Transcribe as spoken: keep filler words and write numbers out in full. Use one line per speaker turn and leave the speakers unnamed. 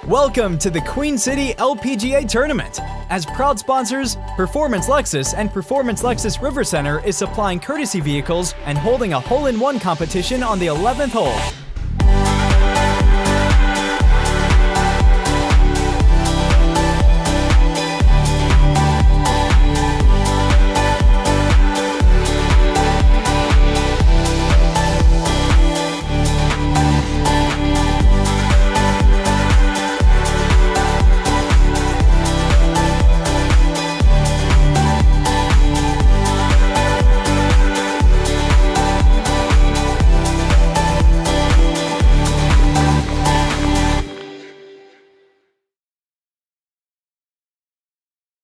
Welcome to the Queen City L P G A Tournament. As proud sponsors, Performance Lexus and Performance Lexus River Center is supplying courtesy vehicles and holding a hole-in-one competition on the eleventh hole.